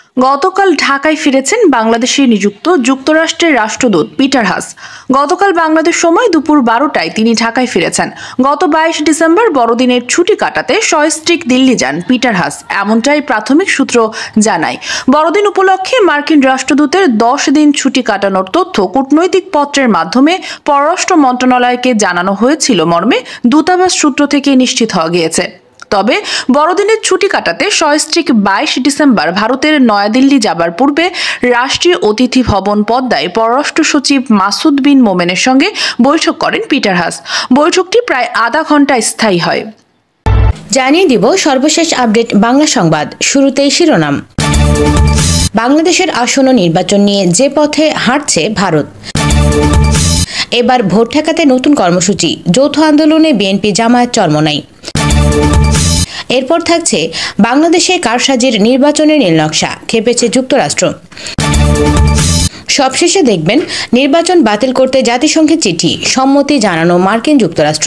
গতকাল ঢাকায় ফিরেছেন বাংলাদেশে নিযুক্ত যুক্তরাষ্ট্রের রাষ্ট্রদূত পিটার হাস। গতকাল বাংলাদেশ সময় দুপুর 12টায় তিনি ঢাকায় ফিরেছেন। গত 22 ডিসেম্বর বড়দিনের ছুটি কাটাতে সস্ত্রীক দিল্লি যান পিটার হাস, এমনটাই প্রাথমিক সূত্র জানায়। বড়দিন উপলক্ষে মার্কিন রাষ্ট্রদূতের 10 দিন ছুটি কাটানোর তথ্য কূটনৈতিক পত্রের মাধ্যমে পররাষ্ট্র মন্ত্রণালয়কে জানানো হয়েছিল মর্মে দূতাবাস সূত্র থেকে নিশ্চিত হওয়া গিয়েছে। তবে বড়দিনের ছুটি কাটাতে সস্ত্রীক 22 ডিসেম্বর ভারতের নয়াদিল্লি যাবার পূর্বে রাষ্ট্রীয় অতিথি ভবন পদ্মায় পররাষ্ট্র সচিব মাসুদ বিন মোমেনের সঙ্গে বৈঠক করেন পিটার হাস। বৈঠকটি প্রায় আধা ঘন্টা স্থায়ী হয়। জানিয়ে দিব সর্বশেষ আপডেট বাংলা সংবাদ। শুরুতেই শিরোনাম। বাংলাদেশের আসন্ন নির্বাচন নিয়ে যে পথে হাঁটছে ভারত। এবার ভোট ঠেকাতে নতুন কর্মসূচি, যৌথ আন্দোলনে বিএনপি জামায়াত চরমোনাই। এরপর থাকছে বাংলাদেশে কারসাজির নির্বাচনের নীলনকশা, খেপেছে যুক্তরাষ্ট্র। সবশেষে দেখবেন নির্বাচন বাতিল করতে জাতিসংঘের চিঠি, সম্মতি জানানো মার্কিন যুক্তরাষ্ট্র।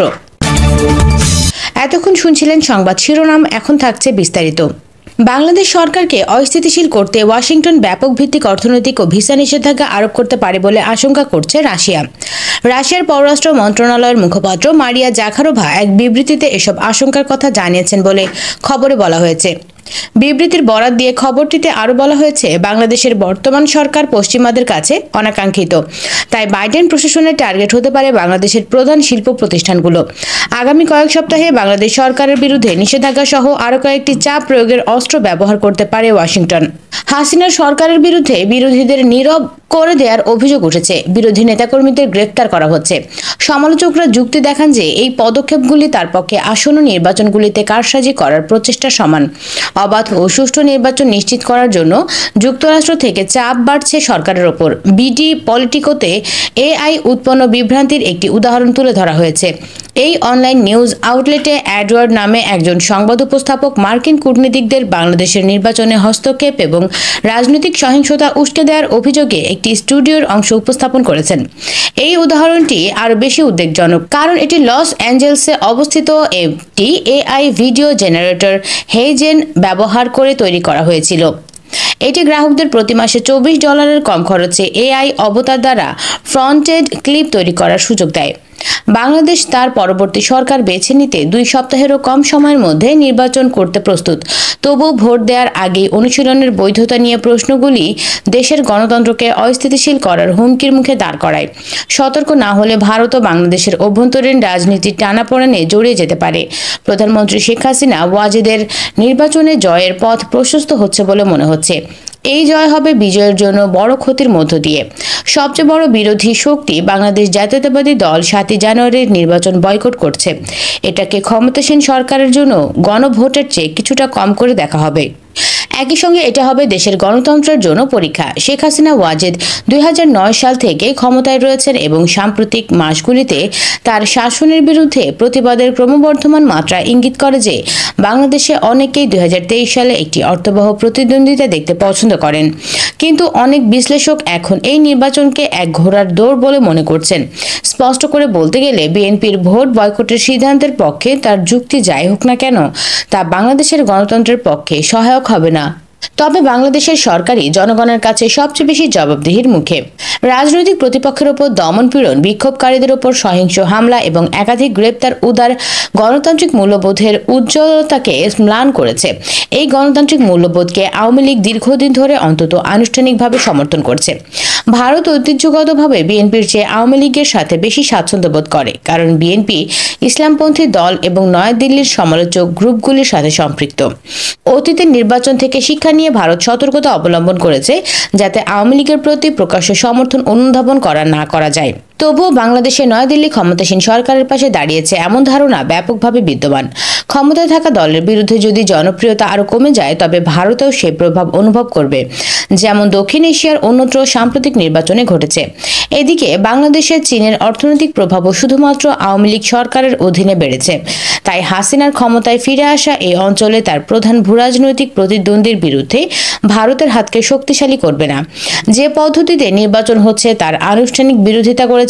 এতক্ষণ শুনছিলেন সংবাদ শিরোনাম, এখন থাকছে বিস্তারিত। বাংলাদেশ সরকারকে অস্থিতিশীল করতে ওয়াশিংটন ব্যাপক ভিত্তিক অর্থনৈতিক ও ভিসা নিষেধাজ্ঞা আরোপ করতে পারে বলে আশঙ্কা করছে রাশিয়া। রাশিয়ার পররাষ্ট্র মন্ত্রণালয়ের মুখপাত্র মারিয়া জাখারোভা এক বিবৃতিতে এসব আশঙ্কার কথা জানিয়েছেন বলে খবরে বলা হয়েছে। বিবৃতির বরাত দিয়ে খবরটিতে আরও বলা হয়েছে, বাংলাদেশের বর্তমান সরকার পশ্চিমাদের কাছে অনাকাঙ্ক্ষিত, তাই বাইডেন প্রশাসনের টার্গেট হতে পারে বাংলাদেশের প্রধান শিল্প প্রতিষ্ঠানগুলো। আগামী কয়েক সপ্তাহে বাংলাদেশ সরকারের বিরুদ্ধে নিষেধাজ্ঞা সহ আরও কয়েকটি চাপ প্রয়োগের অস্ত্র ব্যবহার করতে পারে ওয়াশিংটন। হাসিনার সরকারের বিরুদ্ধে বিরোধীদের নীরব করে দেওয়ার অভিযোগ উঠেছে, বিরোধী নেতাকর্মীদের গ্রেফতার করা হচ্ছে। সমালোচকরা যুক্তি দেখান যে এই পদক্ষেপগুলি তার পক্ষে আসন্ন নির্বাচনগুলিতে কারসাজি করার প্রচেষ্টা সমান। অবাধ ও সুষ্ঠু নির্বাচন নিশ্চিত করার জন্য যুক্তরাষ্ট্র থেকে চাপ বাড়ছে সরকারের ওপর। বিডি পলিটিকোতে এআই উৎপন্ন বিভ্রান্তির একটি উদাহরণ তুলে ধরা হয়েছে। এই অনলাইন নিউজ আউটলেটে এডওয়ার্ড নামে একজন সংবাদ উপস্থাপক মার্কিন কূটনীতিকদের বাংলাদেশের নির্বাচনে হস্তক্ষেপ এবং রাজনৈতিক সহিংসতা উস্কে দেওয়ার অভিযোগে একটি স্টুডিওর অংশ উপস্থাপন করেছেন। এই উদাহরণটি আরও বেশি উদ্বেগজনক, কারণ এটি লস অ্যাঞ্জেলসে অবস্থিত একটি এআই ভিডিও জেনারেটর হেইজেন ব্যবহার করে তৈরি করা হয়েছিল। এটি গ্রাহকদের প্রতি মাসে $24 কম খরচে এআই অবতার দ্বারা ফ্রন্টেড ক্লিপ তৈরি করার সুযোগ দেয়। বাংলাদেশ তার পরবর্তী সরকার বেছে নিতে 2 সপ্তাহেরও কম সময়ের মধ্যে নির্বাচন করতে প্রস্তুত। তবু ভোট দেওয়ার আগেই অনুশীলনের বৈধতা নিয়ে প্রশ্নগুলি দেশের গণতন্ত্রকে অস্থিতিশীল করার হুমকির মুখে দাঁড় করায়। সতর্ক না হলে ভারত ও বাংলাদেশের অভ্যন্তরীণ রাজনীতির টানাপোড়েনে জড়িয়ে যেতে পারে। প্রধানমন্ত্রী শেখ হাসিনা ওয়াজেদের নির্বাচনে জয়ের পথ প্রশস্ত হচ্ছে বলে মনে হচ্ছে। এই জয় হবে বিজয়ের জন্য বড় ক্ষতির মধ্য দিয়ে। সবচেয়ে বড় বিরোধী শক্তি বাংলাদেশ জাতীয়তাবাদী দল 7 জানুয়ারির নির্বাচন বয়কট করছে। এটাকে ক্ষমতাসীন সরকারের জন্য গণভোটের চেয়ে কিছুটা কম করে দেখা হবে। একই সঙ্গে এটা হবে দেশের গণতন্ত্রের জন্য পরীক্ষা। শেখ হাসিনা ওয়াজেদ 2009 সাল থেকে ক্ষমতায় রয়েছেন এবং সাম্প্রতিক মাসগুলিতে তার শাসনের বিরুদ্ধে প্রতিবাদের ক্রমবর্ধমান মাত্রা ইঙ্গিত করে যে বাংলাদেশে অনেকেই 2023 সালে একটি অর্থবহ প্রতিদ্বন্দ্বিতা দেখতে পছন্দ করেন। কিন্তু অনেক বিশ্লেষক এখন এই নির্বাচনকে এক ঘোড়ার দৌড় বলে মনে করছেন। স্পষ্ট করে বলতে গেলে বিএনপির ভোট বয়কটের সিদ্ধান্তের পক্ষে তার যুক্তি যাই হোক না কেন, তা বাংলাদেশের গণতন্ত্রের পক্ষে সহায়ক হবে না। তবে বাংলাদেশের সরকারই জনগণের কাছে সবচেয়ে বেশি জবাবদিহির মুখে। রাজনৈতিক প্রতিপক্ষের ওপর দমনপীড়ন, বিক্ষোভকারীদের ওপর সহিংস হামলা এবং একাধিক গ্রেপ্তার উদার গণতান্ত্রিক মূল্যবোধের উজ্জ্বলতাকে ম্লান করেছে। এই গণতান্ত্রিক মূল্যবোধকে আওয়ামী লীগ দীর্ঘদিন ধরে অন্তত আনুষ্ঠানিকভাবে সমর্থন করছে। ভারত ঐতিহ্যগতভাবে বিএনপির চেয়ে আওয়ামী লীগের সাথে বেশি স্বাচ্ছন্দ্য বোধ করে, কারণ বিএনপি ইসলামপন্থী দল এবং নয়াদিল্লির সমালোচক গ্রুপগুলির সাথে সম্পৃক্ত। অতীতের নির্বাচন থেকে শিক্ষা নিয়ে ভারত সতর্কতা অবলম্বন করেছে, যাতে আওয়ামী লীগের প্রতি প্রকাশ্য সমর্থন অনুধাবন না করা যায়। তবুও বাংলাদেশে নয়াদিল্লি ক্ষমতাসীন সরকারের পাশে দাঁড়িয়েছে এমন ধারণা ব্যাপকভাবে বিদ্যমান। ক্ষমতায় থাকা দলের বিরুদ্ধে যদি জনপ্রিয়তা আরও কমে যায়, তবে ভারতেও সেই প্রভাব অনুভব করবে, যেমন দক্ষিণ এশিয়ার অন্যত্র সাম্প্রতিক নির্বাচনে ঘটেছে। এদিকে বাংলাদেশের চীনের অর্থনৈতিক প্রভাবও শুধুমাত্র আওয়ামী লীগ সরকারের অধীনে বেড়েছে। তাই হাসিনার ক্ষমতায় ফিরে আসা এই অঞ্চলে তার প্রধান ভূরাজনৈতিক প্রতিদ্বন্দ্বীর বিরুদ্ধে ভারতের হাতকে শক্তিশালী করবে না। যে পদ্ধতিতে নির্বাচন হচ্ছে তার আনুষ্ঠানিক বিরোধিতা করেছে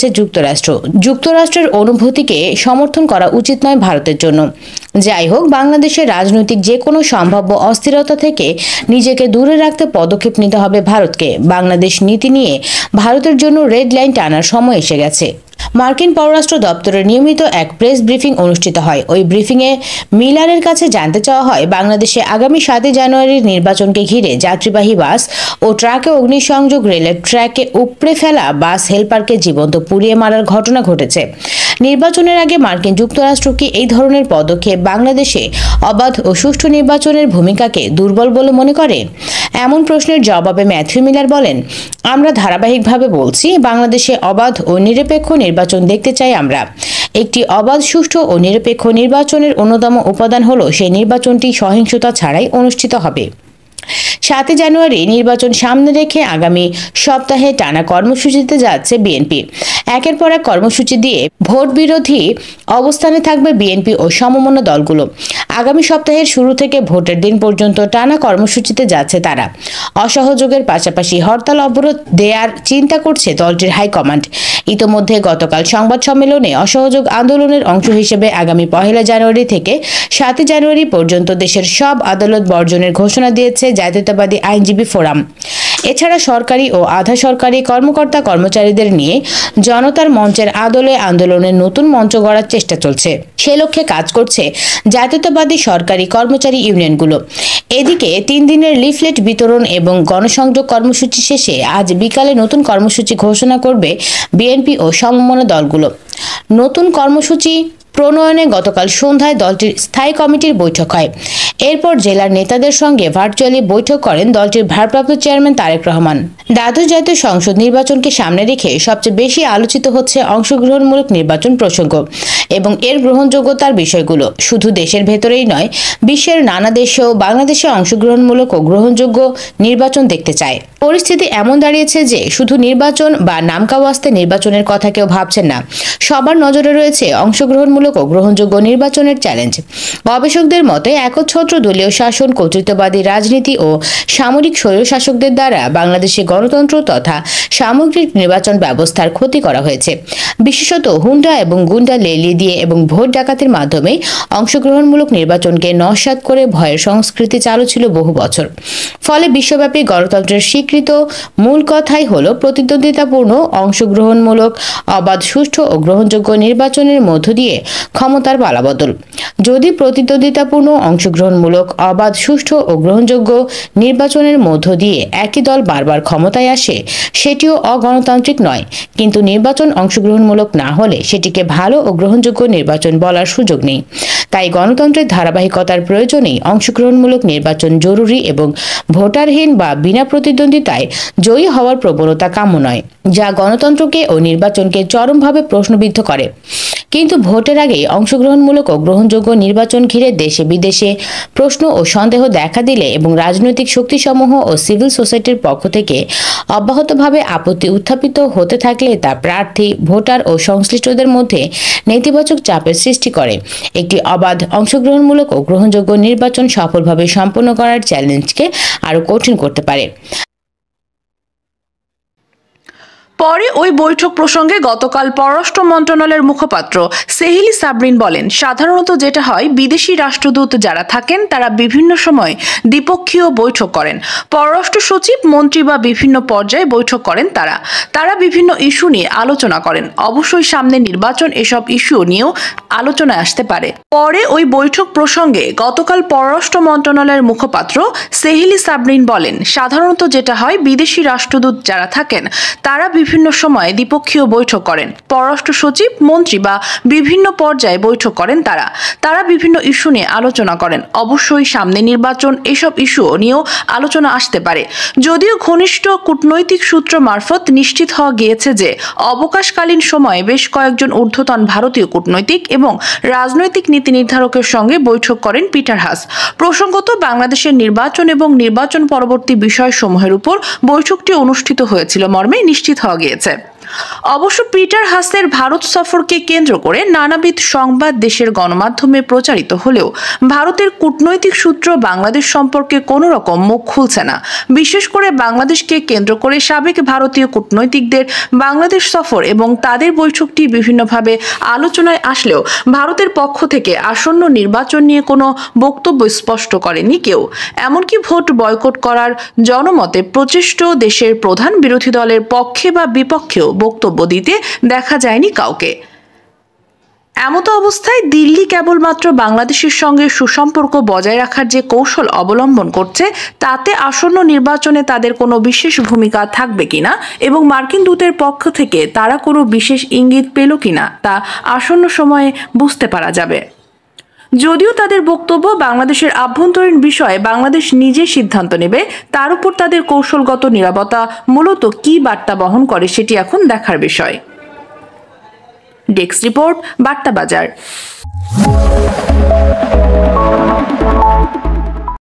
করছে যুক্তরাষ্ট্র। যুক্তরাষ্ট্রের অনুভূতিকে সমর্থন করা উচিত নয় ভারতের জন্য। যাই হোক, বাংলাদেশের রাজনৈতিক যে কোনো সম্ভাব্য অস্থিরতা থেকে নিজেকে দূরে রাখতে পদক্ষেপ নিতে হবে ভারতকে। বাংলাদেশ নীতি নিয়ে ভারতের জন্য রেড লাইন টানার সময় এসে গেছে। মার্কিন পররাষ্ট্র দপ্তরের নিয়মিত এক প্রেস ব্রিফিং অনুষ্ঠিত হয়। ওই ব্রিফিংয়ে মিলারের কাছে জানতে চাওয়া হয়, বাংলাদেশে আগামী 7 জানুয়ারির নির্বাচনকে ঘিরে যাত্রীবাহী বাস ও ট্রাকে অগ্নিসংযোগ, রেলের ট্র্যাকে উপড়ে ফেলা বাস হেলপারকে জীবন্ত পুড়িয়ে মারার ঘটনা ঘটেছে। নির্বাচনের আগে মার্কিন যুক্তরাষ্ট্র কি এই ধরনের পদক্ষেপ বাংলাদেশে অবাধ ও সুষ্ঠু নির্বাচনের ভূমিকাকে দুর্বল বলে মনে করে? এমন প্রশ্নের জবাবে ম্যাথিউ মিলার বলেন, আমরা ধারাবাহিকভাবে বলছি, বাংলাদেশে অবাধ ও নিরপেক্ষ নির্বাচন দেখতে চাই আমরা। একটি অবাধ, সুষ্ঠু ও নিরপেক্ষ নির্বাচনের অন্যতম উপাদান হলো সেই নির্বাচনটি সহিংসতা ছাড়াই অনুষ্ঠিত হবে। 7 জানুয়ারি নির্বাচন সামনে রেখে আগামী সপ্তাহে টানা কর্মসূচিতে যাচ্ছে বিএনপি। একের পর এক কর্মসূচি দিয়ে ভোট বিরোধী অবস্থানে থাকবে বিএনপি ও সমমনা দলগুলো। আগামী সপ্তাহের শুরু থেকে ভোটের দিন পর্যন্ত টানা কর্মসূচিতে যাচ্ছে তারা। অসহযোগের পাশাপাশি হরতাল অবরোধ দেয়ার চিন্তা করছে দলটির হাইকমান্ড। ইতোমধ্যে গতকাল সংবাদ সম্মেলনে অসহযোগ আন্দোলনের অংশ হিসেবে আগামী 1 জানুয়ারি থেকে 7 জানুয়ারি পর্যন্ত দেশের সব আদালত বর্জনের ঘোষণা দিয়েছে জাতীয়তাবাদী আইনজীবী ফোরাম। এছাড়া সরকারি ও আধা সরকারি কর্মকর্তা কর্মচারীদের নিয়ে জনতার মঞ্চের আদলে আন্দোলনের নতুন মঞ্চ গড়ার চেষ্টা চলছে। সে লক্ষ্যে কাজ করছে জাতীয়তাবাদী সরকারি কর্মচারী ইউনিয়নগুলো। এদিকে 3 দিনের লিফলেট বিতরণ এবং গণসংযোগ কর্মসূচি শেষে আজ বিকালে নতুন কর্মসূচি ঘোষণা করবে বিএনপি ও সমমনা দলগুলো। নতুন কর্মসূচি প্রণয়নে গতকাল সন্ধ্যায় দলটির স্থায়ী কমিটির বৈঠক হয়। এরপর জেলার নেতাদের সঙ্গে ভার্চুয়ালি বৈঠক করেন দলটির ভারপ্রাপ্ত চেয়ারম্যান তারেক রহমান। দ্বাদশ জাতীয় সংসদ নির্বাচনকে সামনে রেখে সবচেয়ে বেশি আলোচিত হচ্ছে অংশগ্রহণমূলক নির্বাচন প্রসঙ্গ এবং এর গ্রহণযোগ্যতার বিষয়গুলো। শুধু দেশের ভেতরেই নয়, বিশ্বের নানা দেশেও বাংলাদেশে অংশগ্রহণমূলক ও গ্রহণযোগ্য নির্বাচন দেখতে চায়। পরিস্থিতি এমন দাঁড়িয়েছে যে শুধু নির্বাচন বা নামকাওয়াস্তে নির্বাচনের কথা কেউ ভাবছেন না। সবার নজরে রয়েছে অংশগ্রহণমূলক ও গ্রহণযোগ্য নির্বাচনের চ্যালেঞ্জ। গবেষকদের মতে একচ্ছত্র দলীয় শাসন, কর্তৃত্ববাদী রাজনীতি ও সামরিক স্বৈরশাসকদের দ্বারা বাংলাদেশে গণতন্ত্র তথা সামগ্রিক নির্বাচন ব্যবস্থার ক্ষতি করা হয়েছে। বিশেষত হুন্ডা এবং গুন্ডা লেলিয়ে দিয়ে এবং ভোট ডাকাতির মাধ্যমে অংশগ্রহণমূলক নির্বাচনকে নস্যাৎ করে ভয়ের সংস্কৃতি চালু ছিল বহু বছর। ফলে বিশ্বব্যাপী গণতন্ত্রের স্বীকৃত মূল কথাই হলো প্রতিদ্বন্দ্বিতাপূর্ণ, অংশগ্রহণমূলক, অবাধ, সুষ্ঠু ও গ্রহণযোগ্য নির্বাচনের মধ্য দিয়ে ক্ষমতার পালাবদল। যদি প্রতিদ্বন্দ্বিতাপূর্ণ, অংশগ্রহণমূলক, অবাধ, সুষ্ঠু ও গ্রহণযোগ্য নির্বাচনের মধ্য দিয়ে একই দল বারবার ক্ষমতায় আসে, সেটিও অগণতান্ত্রিক নয়। কিন্তু নির্বাচন অংশগ্রহণমূলক না হলে সেটিকে ভালো ও গ্রহণযোগ্য নির্বাচন বলার সুযোগ নেই। তাই গণতন্ত্রের ধারাবাহিকতার প্রয়োজনেই অংশগ্রহণমূলক নির্বাচন জরুরি এবং ভোটারহীন বা বিনা প্রতিদ্বন্দ্বিতায় জয়ী হওয়ার প্রবণতা কাম্য নয়, যা গণতন্ত্রকে ও নির্বাচনকে চরমভাবে প্রশ্নবিদ্ধ করে। কিন্তু ভোটের আগে অংশগ্রহণমূলক ও গ্রহণযোগ্য নির্বাচন ঘিরে দেশে বিদেশে প্রশ্ন ও সন্দেহ দেখা দিলে এবং রাজনৈতিক শক্তিসমূহ ও সিভিল সোসাইটির পক্ষ থেকে অব্যাহতভাবে আপত্তি উত্থাপিত হতে থাকলে তা প্রার্থী, ভোটার ও সংশ্লিষ্টদের মধ্যে নেতিবাচক চাপের সৃষ্টি করে। একটি অবাধ, অংশগ্রহণমূলক ও গ্রহণযোগ্য নির্বাচন সফলভাবে সম্পন্ন করার চ্যালেঞ্জকে আরও কঠিন করতে পারে। পরে ওই বৈঠক প্রসঙ্গে গতকাল পররাষ্ট্র মন্ত্রণালয়ের মুখপাত্র সেহিলি সাবরিন বলেন, সাধারণত যেটা হয়, বিদেশি রাষ্ট্রদূত যারা থাকেন তারা বিভিন্ন সময় দ্বিপক্ষীয় বৈঠক করেন। পররাষ্ট্র সচিব, মন্ত্রী বা বিভিন্ন পর্যায়ে বৈঠক করেন তারা বিভিন্ন ইস্যু নিয়ে আলোচনা করেন। অবশ্যই সামনে নির্বাচন, এসব ইস্যু নিয়েও আলোচনায় আসতে পারে। পরে ওই বৈঠক প্রসঙ্গে গতকাল পররাষ্ট্র মন্ত্রণালয়ের মুখপাত্র সেহিলি সাবরিন বলেন, সাধারণত যেটা হয়, বিদেশি রাষ্ট্রদূত যারা থাকেন তারা বিভিন্ন সময়ে দ্বিপক্ষীয় বৈঠক করেন। পররাষ্ট্র সচিব, মন্ত্রী বা বিভিন্ন পর্যায়ে বৈঠক করেন তারা বিভিন্ন ইস্যু নিয়ে আলোচনা করেন। অবশ্যই সামনে নির্বাচন, এসব ইস্যু নিয়েও আলোচনা আসতে পারে। যদিও ঘনিষ্ঠ কূটনৈতিক সূত্র মারফত নিশ্চিত হওয়া গিয়েছে যে অবকাশকালীন সময়ে বেশ কয়েকজন ঊর্ধ্বতন ভারতীয় কূটনৈতিক এবং রাজনৈতিক নীতি নির্ধারকের সঙ্গে বৈঠক করেন পিটার হাস। প্রসঙ্গত, বাংলাদেশের নির্বাচন এবং নির্বাচন পরবর্তী বিষয়সমূহের উপর বৈঠকটি অনুষ্ঠিত হয়েছিল মর্মে নিশ্চিত হওয়া গিয়েছে। অবশ্য পিটার হাসের ভারত সফরকে কেন্দ্র করে নানাবিধ সংবাদ দেশের গণমাধ্যমে প্রচারিত হলেও ভারতের কূটনৈতিক সূত্র বাংলাদেশ সম্পর্কে কোনো রকম মুখ খুলছে না। বিশেষ করে বাংলাদেশকে কেন্দ্র করে সাবেক ভারতীয় কূটনৈতিকদের বাংলাদেশ সফর এবং তাদের বৈঠকটি বিভিন্নভাবে আলোচনায় আসলেও ভারতের পক্ষ থেকে আসন্ন নির্বাচন নিয়ে কোনো বক্তব্য স্পষ্ট করেনি কেউ। এমনকি ভোট বয়কট করার জনমতে প্রচেষ্ট দেশের প্রধান বিরোধী দলের পক্ষে বা বিপক্ষেও বক্তব্য দিতে দেখা যায়নি কাউকে। এমতো অবস্থায় দিল্লি কেবলমাত্র বাংলাদেশের সঙ্গে সুসম্পর্ক বজায় রাখার যে কৌশল অবলম্বন করছে তাতে আসন্ন নির্বাচনে তাদের কোনো বিশেষ ভূমিকা থাকবে কিনা এবং মার্কিন দূতের পক্ষ থেকে তারা কোনো বিশেষ ইঙ্গিত পেল কিনা তা আসন্ন সময়ে বুঝতে পারা যাবে। যদিও তাদের বক্তব্য বাংলাদেশের আভ্যন্তরীণ বিষয়ে বাংলাদেশ নিজে সিদ্ধান্ত নেবে, তার উপর তাদের কৌশলগত নীরবতা মূলত কী বার্তা বহন করে সেটি এখন দেখার বিষয়। ডেস্ক রিপোর্ট, বার্তা বাজার।